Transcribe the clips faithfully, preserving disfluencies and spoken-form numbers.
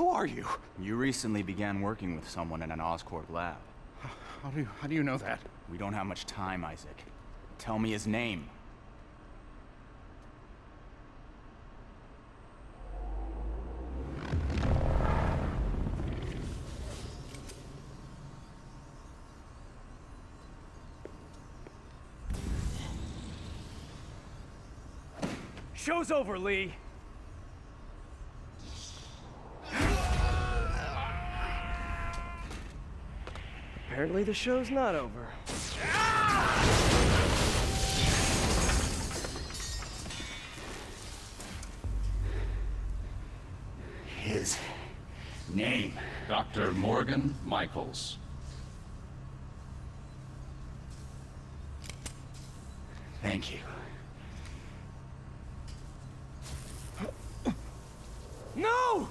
Who are you? You recently began working with someone in an Oscorp lab. How do you, how do you know that? We don't have much time, Isaac. Tell me his name. Show's over, Lee. Apparently the show's not over. His name, Doctor Morgan Michaels. Thank you. No!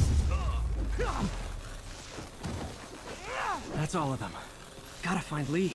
That's all of them. Gotta find Lee.